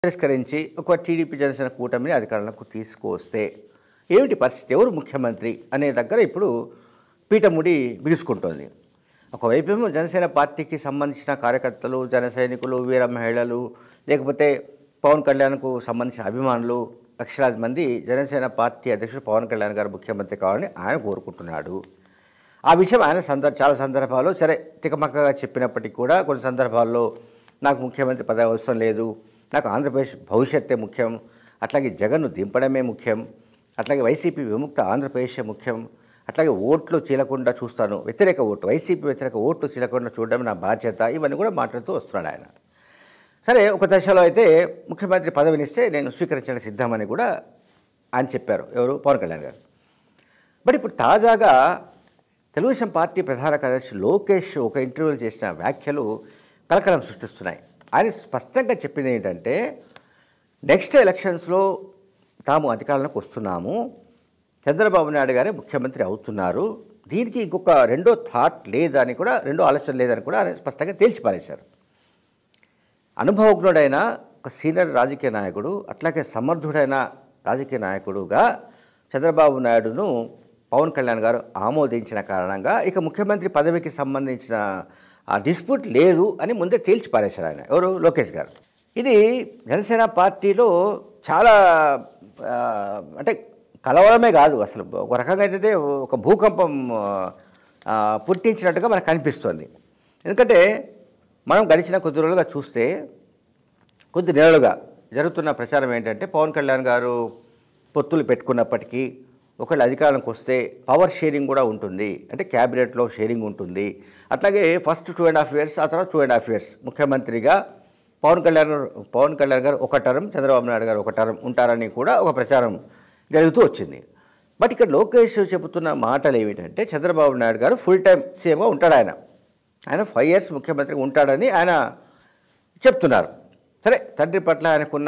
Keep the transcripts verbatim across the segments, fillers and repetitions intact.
తిరస్కరించి ఒక టీడీపీ జనసేన కూటమిని అధికారంలోకి తీసుకొస్తే ఏమిటి పరిస్థితి, ఎవరు ముఖ్యమంత్రి అనే దగ్గర ఇప్పుడు పీఠముడి బిగుసుకుంటోంది. ఒకవైపేమో జనసేన పార్టీకి సంబంధించిన కార్యకర్తలు, జన సైనికులు, వీర మహిళలు, లేకపోతే పవన్ కళ్యాణ్కు సంబంధించిన అభిమానులు లక్షలాది మంది జనసేన పార్టీ అధ్యక్షుడు పవన్ కళ్యాణ్ గారు ముఖ్యమంత్రి కావాలని ఆయన కోరుకుంటున్నాడు. ఆ విషయం ఆయన సందర్భ చాలా సందర్భాల్లో సరే తికమక్కగా చెప్పినప్పటికీ కూడా కొన్ని సందర్భాల్లో నాకు ముఖ్యమంత్రి పదవి అవసరం లేదు, నాకు ఆంధ్రప్రదేశ్ భవిష్యత్తే ముఖ్యం, అట్లాగే జగన్ను దింపడమే ముఖ్యం, అట్లాగే వైసీపీ విముక్త ఆంధ్రప్రదేశ్ ముఖ్యం, అట్లాగే ఓట్లు చీలకుండా చూస్తాను, వ్యతిరేక ఓటు వైసీపీ వ్యతిరేక ఓట్లు చీలకుండా చూడడం నా బాధ్యత, ఇవన్నీ కూడా మాట్లాడుతూ వస్తున్నాడు ఆయన. సరే ఒక దశలో అయితే ముఖ్యమంత్రి పదవినిస్తే నేను స్వీకరించడానికి సిద్ధమని కూడా ఆయన చెప్పారు, ఎవరు పవన్ కళ్యాణ్ గారు. బట్ ఇప్పుడు తాజాగా తెలుగుదేశం పార్టీ ప్రధాన కార్యదర్శి లోకేష్ ఒక ఇంటర్వ్యూలో చేసిన వ్యాఖ్యలు కలకలం సృష్టిస్తున్నాయి. ఆయన స్పష్టంగా చెప్పింది ఏంటంటే నెక్స్ట్ ఎలక్షన్స్లో తాము అధికారంలోకి వస్తున్నాము, చంద్రబాబు నాయుడు గారే ముఖ్యమంత్రి అవుతున్నారు, దీనికి ఇంకొక రెండో థాట్ లేదని కూడా రెండో ఆలోచన లేదని కూడా ఆయన స్పష్టంగా తేల్చిపారేశారు. అనుభవజ్ఞుడైన ఒక సీనియర్ రాజకీయ నాయకుడు, అట్లాగే సమర్థుడైన రాజకీయ నాయకుడుగా చంద్రబాబు నాయుడును పవన్ కళ్యాణ్ గారు ఆమోదించిన కారణంగా ఇక ముఖ్యమంత్రి పదవికి సంబంధించిన ఆ డిస్ప్యూట్ లేదు అని ముందే తేల్చిపారేశారు ఆయన, ఎవరు లోకేష్ గారు. ఇది జనసేన పార్టీలో చాలా అంటే కలవరమే కాదు, అసలు ఒక రకంగా అయితే ఒక భూకంపం పుట్టించినట్టుగా మనకు కనిపిస్తుంది. ఎందుకంటే మనం గడిచిన కొద్ది రోజులుగా చూస్తే కొద్ది నెలలుగా జరుగుతున్న ప్రచారం ఏంటంటే పవన్ కళ్యాణ్ గారు పొత్తులు పెట్టుకున్నప్పటికీ ఒకళ్ళు అధికారంలోకి వస్తే పవర్ షేరింగ్ కూడా ఉంటుంది, అంటే క్యాబినెట్లో షేరింగ్ ఉంటుంది, అట్లాగే first two and half years ఆ తర్వాత టూ అండ్ హాఫ్ ఇయర్స్ ముఖ్యమంత్రిగా పవన్ కళ్యాణ్ పవన్ కళ్యాణ్ గారు ఒక టర్మ్, చంద్రబాబు నాయుడు గారు ఒక టర్మ్ ఉంటారని కూడా ఒక ప్రచారం జరుగుతూ వచ్చింది. బట్ ఇక్కడ లోకేష్ చెబుతున్న మాటలు ఏమిటంటే చంద్రబాబు నాయుడు గారు ఫుల్ టైం సీఎంగా ఉంటాడు, ఆయన ఆయన ఫైవ్ ఇయర్స్ ముఖ్యమంత్రిగా ఉంటాడని ఆయన చెప్తున్నారు. సరే తండ్రి పట్ల ఆయనకున్న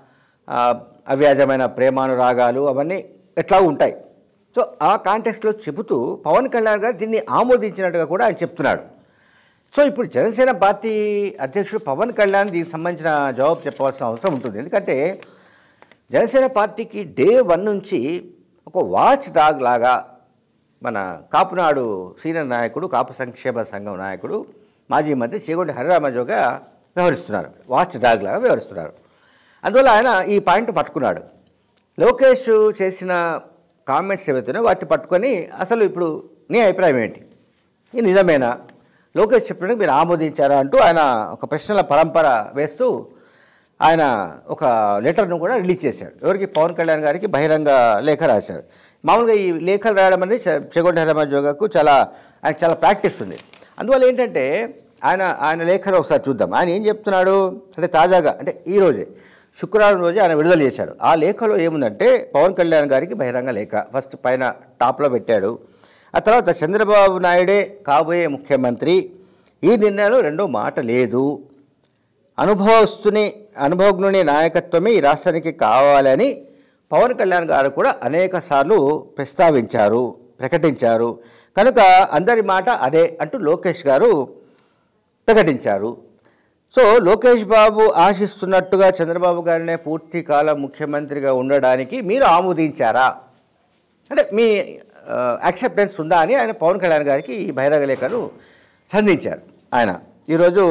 అవ్యాజమైన ప్రేమానురాగాలు అవన్నీ ఎట్లా ఉంటాయి. సో ఆ కాంటెక్స్ట్లో చెబుతూ పవన్ కళ్యాణ్ గారు దీన్ని ఆమోదించినట్టుగా కూడా ఆయన చెప్తున్నాడు. సో ఇప్పుడు జనసేన పార్టీ అధ్యక్షుడు పవన్ కళ్యాణ్ దీనికి సంబంధించిన జవాబు చెప్పవలసిన అవసరం ఉంటుంది. ఎందుకంటే జనసేన పార్టీకి డే వన్ నుంచి ఒక వాచ్ డాగ్ లాగా మన కాపునాడు సీనియర్ నాయకుడు, కాపు సంక్షేమ సంఘం నాయకుడు, మాజీ మంత్రి చేగొండి హరిరామజోగా వ్యవహరిస్తున్నారు, వాచ్ డాగ్ లాగా వ్యవహరిస్తున్నారు. అందువల్ల ఆయన ఈ పాయింట్ పట్టుకున్నాడు. లోకేష్ చేసిన కామెంట్స్ ఏవైతున్నాయో వాటిని పట్టుకొని అసలు ఇప్పుడు నీ అభిప్రాయం ఏంటి, ఇది నిజమేనా, లోకేష్ చెప్పినట్టు మీరు ఆమోదించారా అంటూ ఆయన ఒక ప్రశ్నల పరంపర వేస్తూ ఆయన ఒక లెటర్ను కూడా రిలీజ్ చేశాడు. ఎవరికి, పవన్ కళ్యాణ్ గారికి బహిరంగ లేఖ రాశాడు. మామూలుగా ఈ లేఖలు రాయడం అనేది చెగొండి హరిరామజోగాకు చాలా ఆయన చాలా ప్రాక్టీస్ ఉంది. అందువల్ల ఏంటంటే ఆయన ఆయన లేఖను ఒకసారి చూద్దాం. ఆయన ఏం చెప్తున్నాడు అంటే తాజాగా అంటే ఈరోజే శుక్రవారం రోజు ఆయన విడుదల చేశాడు. ఆ లేఖలో ఏముందంటే పవన్ కళ్యాణ్ గారికి బహిరంగ లేఖ ఫస్ట్ పైన టాప్లో పెట్టాడు. ఆ తర్వాత చంద్రబాబు నాయుడే కాబోయే ముఖ్యమంత్రి, ఈ నిర్ణయంలో రెండో మాట లేదు, అనుభవస్తుని అనుభవజ్ఞుని నాయకత్వమే ఈ రాష్ట్రానికి కావాలని పవన్ కళ్యాణ్ గారు కూడా అనేక సార్లు ప్రస్తావించారు, ప్రకటించారు, కనుక అందరి మాట అదే అంటూ లోకేష్ గారు ప్రకటించారు. సో లోకేష్ బాబు ఆశిస్తున్నట్టుగా చంద్రబాబు గారినే పూర్తి కాలం ముఖ్యమంత్రిగా ఉండడానికి మీరు ఆమోదించారా, అంటే మీ యాక్సెప్టెన్స్ ఉందా అని ఆయన పవన్ కళ్యాణ్ గారికి ఈ బహిరంగ లేఖను సంధించారు. ఆయన ఈరోజు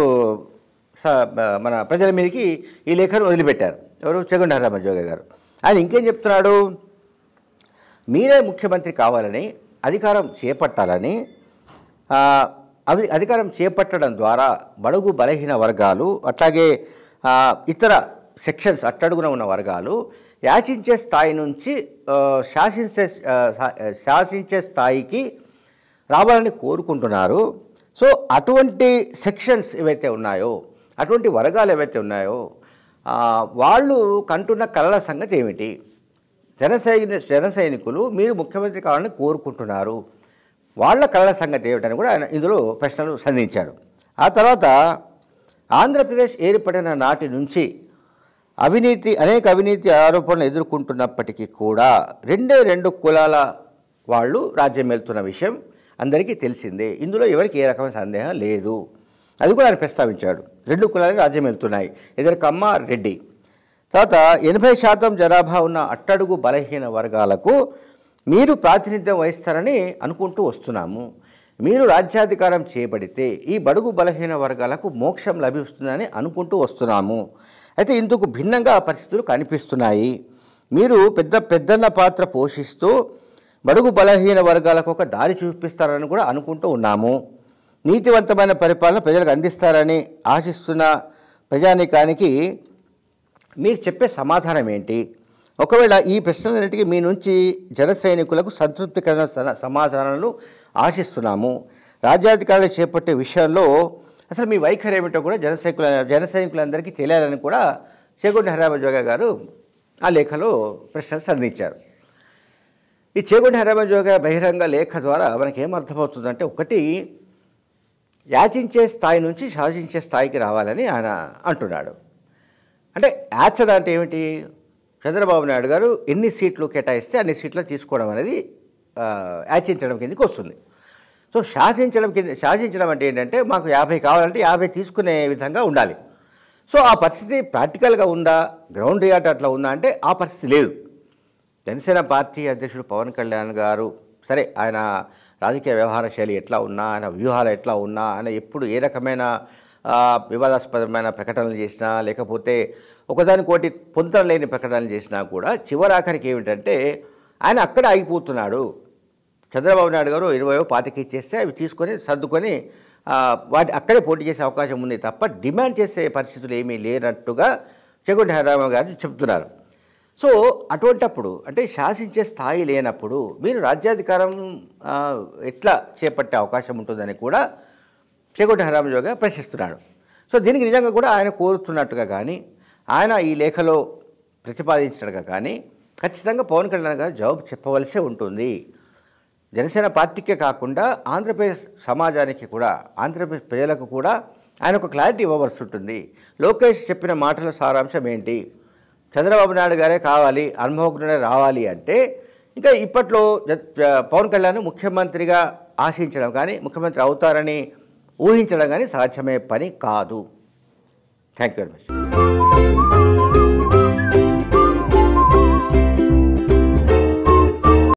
మన ప్రజల మీదకి ఈ లేఖను వదిలిపెట్టారు, ఎవరు, చెగొండి హరిరామజోగ గారు. ఆయన ఇంకేం చెప్తున్నాడు, మీరే ముఖ్యమంత్రి కావాలని, అధికారం చేపట్టాలని, అవి అధికారం చేపట్టడం ద్వారా బడుగు బలహీన వర్గాలు అట్లాగే ఇతర సెక్షన్స్ అట్టడుగున ఉన్న వర్గాలు యాచించే స్థాయి నుంచి శాసించే శాసించే స్థాయికి రావాలని కోరుకుంటున్నారు. సో అటువంటి సెక్షన్స్ ఏవైతే ఉన్నాయో, అటువంటి వర్గాలు ఏవైతే ఉన్నాయో వాళ్ళు కంటున్న కలల సంగతి ఏమిటి, జన సైని జన సైనికులు మీరు ముఖ్యమంత్రి కావాలని కోరుకుంటున్నారు, వాళ్ళ కళల సంగతి ఏమిటని కూడా ఆయన ఇందులో ప్రశ్నలు సంధించాడు. ఆ తర్వాత ఆంధ్రప్రదేశ్ ఏర్పడిన నాటి నుంచి అవినీతి అనేక అవినీతి ఆరోపణలు ఎదుర్కొంటున్నప్పటికీ కూడా రెండే రెండు కులాల వాళ్ళు రాజ్యం వెళ్తున్న విషయం అందరికీ తెలిసిందే, ఇందులో ఎవరికి ఏ రకమైన సందేహం లేదు, అది కూడా ఆయన ప్రస్తావించాడు. రెండు కులాలు రాజ్యం వెళ్తున్నాయి, ఇద్దరు కమ్మ రెడ్డి. తర్వాత ఎనభై శాతం జనాభా ఉన్న అట్టడుగు బలహీన వర్గాలకు మీరు ప్రాతినిధ్యం వహిస్తారని అనుకుంటూ వస్తున్నాము. మీరు రాజ్యాధికారం చేపడితే ఈ బడుగు బలహీన వర్గాలకు మోక్షం లభిస్తుందని అనుకుంటూ వస్తున్నాము. అయితే ఇందుకు భిన్నంగా పరిస్థితులు కనిపిస్తున్నాయి. మీరు పెద్ద పెద్దన్న పాత్ర పోషిస్తూ బడుగు బలహీన వర్గాలకు ఒక దారి చూపిస్తారని కూడా అనుకుంటూ ఉన్నాము. నీతివంతమైన పరిపాలన ప్రజలకు అందిస్తారని ఆశిస్తున్న ప్రజానీకానికి మీరు చెప్పే సమాధానం ఏంటి? ఒకవేళ ఈ ప్రశ్నలన్నిటికీ మీ నుంచి జన సైనికులకు సంతృప్తికరమైన సమాధానాలను ఆశిస్తున్నాము. రాజ్యాధికారులు చేపట్టే విషయంలో అసలు మీ వైఖరి ఏమిటో కూడా జన సైనికుల జన సైనికులందరికీ తెలియాలని కూడా చేగొండి హరిరామజోగ గారు ఆ లేఖలో ప్రశ్నలు సంధించారు. ఈ చేగొండి హరిరామజోగ బహిరంగ లేఖ ద్వారా మనకి ఏమర్థమవుతుందంటే, ఒకటి, యాచించే స్థాయి నుంచి శాసించే స్థాయికి రావాలని ఆయన అంటున్నాడు. అంటే యాచన అంటే ఏమిటి? చంద్రబాబు నాయుడు గారు ఎన్ని సీట్లు కేటాయిస్తే అన్ని సీట్లు తీసుకోవడం అనేది యాచించడం కిందకి వస్తుంది. సో శాసించడం కింద శాసించడం అంటే ఏంటంటే, మాకు యాభై కావాలంటే యాభై తీసుకునే విధంగా ఉండాలి. సో ఆ పరిస్థితి ప్రాక్టికల్గా ఉందా, గ్రౌండ్ రియాలిటీ అట్లా ఉందా అంటే ఆ పరిస్థితి లేదు. జనసేన పార్టీ అధ్యక్షుడు పవన్ కళ్యాణ్ గారు, సరే ఆయన రాజకీయ వ్యవహార శైలి ఎట్లా ఉన్నా, ఆయన వ్యూహాలు ఎట్లా ఉన్నా, ఆయన ఎప్పుడు ఏ రకమైన వివాదాస్పదమైన ప్రకటనలు చేసినా, లేకపోతే ఒకదానికోటి పొంతన లేని ప్రకటనలు చేసినా కూడా చివరాఖరికి ఏమిటంటే ఆయన అక్కడే ఆగిపోతున్నాడు. చంద్రబాబు నాయుడు గారు ఇరవయో పాతికి ఇచ్చేస్తే అవి తీసుకొని సర్దుకొని వాటి అక్కడే పోటీ చేసే అవకాశం ఉంది తప్ప డిమాండ్ చేసే పరిస్థితులు ఏమీ లేనట్టుగా చేగొండి హరిరామ గారు చెప్తున్నారు. సో అటువంటప్పుడు, అంటే శాసించే స్థాయి లేనప్పుడు మీరు రాజ్యాధికారం ఎట్లా చేపట్టే అవకాశం ఉంటుందని కూడా చేగొండి హరిరామజోగ ప్రశ్నిస్తున్నాడు. సో దీనికి నిజంగా కూడా ఆయన కోరుతున్నట్టుగా కానీ, ఆయన ఈ లేఖలో ప్రతిపాదించినట్టుగా కానీ ఖచ్చితంగా పవన్ కళ్యాణ్ గారు జవాబు చెప్పవలసే ఉంటుంది. జనసేన పార్టీకే కాకుండా ఆంధ్రప్రదేశ్ సమాజానికి కూడా, ఆంధ్రప్రదేశ్ ప్రజలకు కూడా ఆయన ఒక క్లారిటీ ఇవ్వవలసి ఉంటుంది. లోకేష్ చెప్పిన మాటల సారాంశం ఏంటి? చంద్రబాబు నాయుడు గారే కావాలి, అనుభవజ్ఞుడే రావాలి అంటే ఇంకా ఇప్పట్లో పవన్ కళ్యాణ్ ముఖ్యమంత్రిగా ఆశించడం కానీ, ముఖ్యమంత్రి అవుతారని ఊహించడం కానీ సాధ్యమే పని కాదు. Thank you very much.